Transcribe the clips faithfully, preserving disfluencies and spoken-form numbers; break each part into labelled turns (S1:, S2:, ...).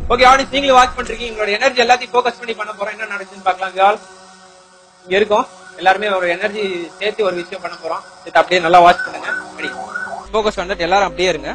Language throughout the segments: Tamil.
S1: ஓகே ஆடியன்ஸ், நீங்களும் வாட்ச் பண்றீங்க. உங்களோட எனர்ஜி எல்லாத்தையும் ஃபோக்கஸ் பண்ணி பண்ண போறோம். என்ன நடக்குதுன்னு பார்க்கலாம். ஆல் இங்க இருக்கோம் எல்லாருமே ஒரு எனர்ஜி சேர்த்து ஒரு விஷயம் பண்ண போறோம். இது அப்படியே நல்லா வாட்ச் பண்ணுங்க. ரெடி, ஃபோக்கஸ் பண்ணிட்டு எல்லாரும் அப்படியே இருங்க.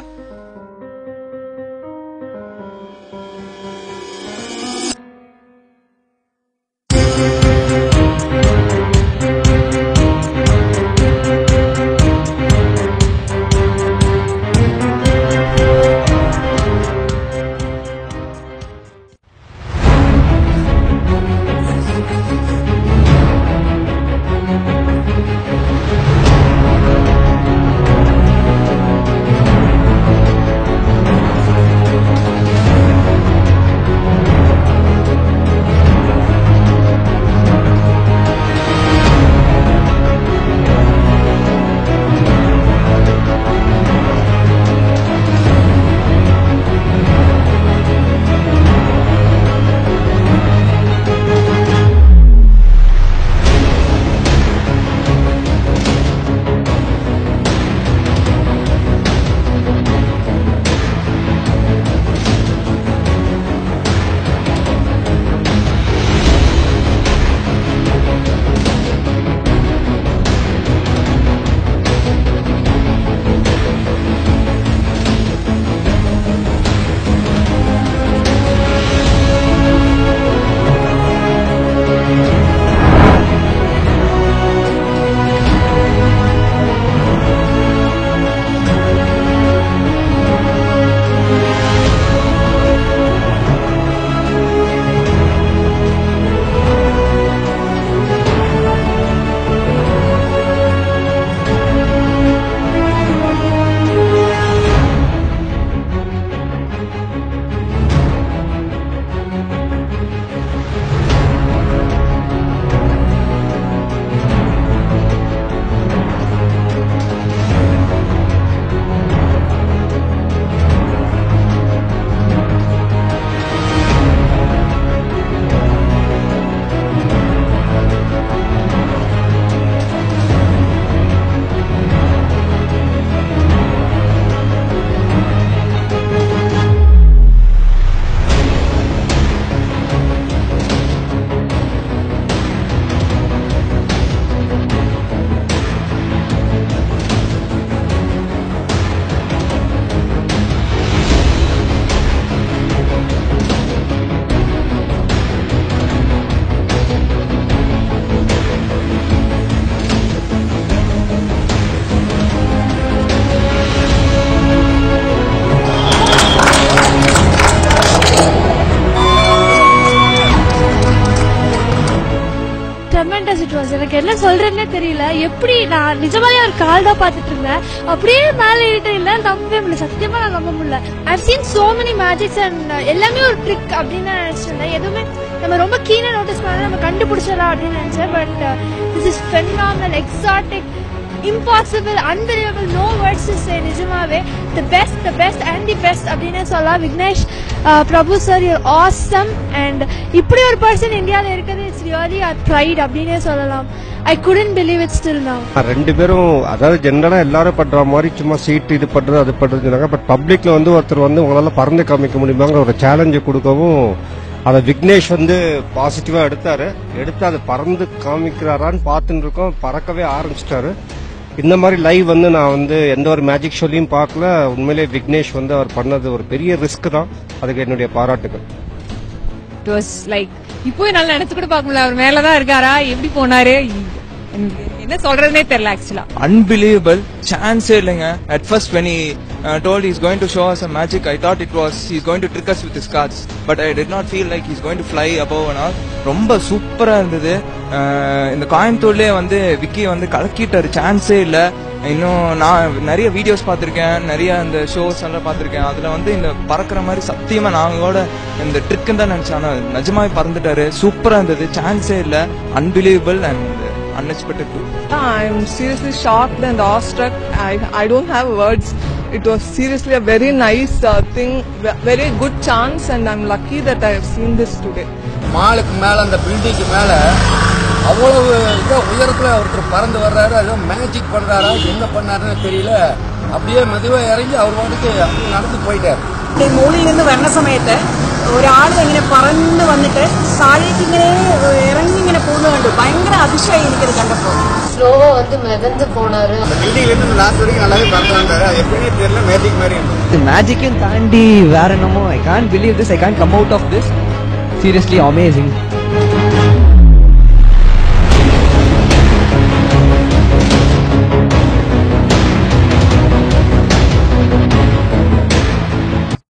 S2: எனக்கு என்ன சொல்றேன்னே தெரியல. எப்படி நான் நிஜமாவே ஒரு கால் தான் பாத்துட்டு இருந்தேன், அப்படியே மேல ஏறிட்டு இல்ல நம்பவே முடியல. சத்தியமா நான் நம்ப முடியல. I've seen so many magics and எல்லாமே ஒரு ட்ரிக் அப்படின்னு நான் நினைச்சிருந்தேன். எதுவுமே நம்ம ரொம்ப கீனா நோட்டீஸ் பண்ணா நம்ம கண்டுபிடிச்சிடலாம் அப்படின்னு நினைச்சேன். But this is phenomenal, exotic, impossible, unbelievable, no words to say. நிஜமாவே the best, the best and the best அப்படின்னு சொல்லலாம். Vignesh Prabhu sir, you're awesome. and இப்படி ஒரு பர்சன் இந்தியாவில் இருக்கிறது இட்ஸ் ரியலி a pride அப்படின்னே சொல்லலாம். I couldn't believe it still now.
S3: ரெண்டு பேரும் அதாவது ஜெனரலா எல்லாரும் பண்ற மாதிரி சும்மா சீட் இது பண்றது அது பண்றது, பட் பப்ளிக்ல வந்து ஒருத்தர் வந்து உங்களால பறந்து காமிக்க முடியுமாங்கிற ஒரு சேலஞ்சை கொடுக்கவும் அதை விக்னேஷ் வந்து பாசிட்டிவா எடுத்தாரு. எடுத்து அதை பறந்து காமிக்கிறாரான்னு பார்த்துட்டு இருக்கோம். பறக்கவே ஆரம்பிச்சிட்டாரு. இந்த மாதிரி லைவ் வந்து நான் வந்து எந்த ஒரு மேஜிக் ஷோலையும் பார்க்கல. உண்மையிலே விக்னேஷ் வந்து அவர் பண்ணது ஒரு பெரிய ரிஸ்க் தான். அதுக்கு என்னுடைய பாராட்டுகள்.
S4: இட் வாஸ் லைக் இப்போ நல்லா நினைச்சு கூட பார்க்க முடியல. அவர் மேலதான் இருக்காரா, எப்படி போனாரு, என்ன சொல்றதுனே தெரியல. ஆக்சுவலா
S5: அன்பிலீவபிள், சான்ஸே இல்லைங்க. At first when he uh, told he's going to show us a magic, I thought it was he's going to trick us with his cards, but I did not feel like he's going to fly above and all. ரொம்ப சூப்பரா இருந்தது. இந்த கோயம்புத்தூர்லயே வந்து விக்கி வந்து கலக்கிட்டாரு, சான்ஸே இல்ல. இன்னும் நான் நிறைய வீடியோஸ் பார்த்திருக்கேன், நிறைய இந்த ஷோஸ் எல்லாம் பார்த்திருக்கேன். அதுல வந்து இந்த பறக்கிற மாதிரி சத்தியமா நாங்களோட இந்த ட்ரிக்குன்னு தான் நினைச்சேன். ஆனா நிஜமாவே பறந்துட்டாரு. சூப்பரா இருந்தது, சான்ஸே இல்ல. Unbelievable and unexpected too.
S6: I am seriously shocked and awestruck. I I don't have words. It was seriously a very nice uh, thing, very good chance, and I'm lucky that I have seen this today.
S7: மாலுக்கு மேல அந்த பில்டிங்க்கு மேல அவ்வளவு இதோ உயரத்துல ஒருத்தர் பறந்து வர்றாரு. ஏதோ மேஜிக் பண்றாரா என்ன பண்ணாருன்னு தெரியல. அப்படியே மெதுவா இறங்கி அவர் வாட்டுக்கு அப்படியே நடந்து போயிட்டாரு.
S8: மூலையிலிருந்து வர்ற சமயத்தை ഒരു ആള് ഇങ്ങനെ പറന്ന് വന്നിട്ട് താഴേക്ക് ഇങ്ങനെ ഇറങ്ങി ഇങ്ങനെ പോകുന്നത് കണ്ടു. ഭയങ്കര അതിശയം എനിക്കത് കണ്ടപ്പോ.
S9: ஸ்லோவா வந்து மிதந்து போனாரு.
S10: பில்டிங்ல இருந்து லாஸ்ட் வரைக்கும் நல்லாவே பறந்து வந்தாரு. அது எப்படின்னே தெரியல, மேஜிக் மாதிரி இருந்தது.
S11: மேஜிக்கையும் தாண்டி வேற என்னமோ, I can't believe this, I can't come out of this. Seriously amazing.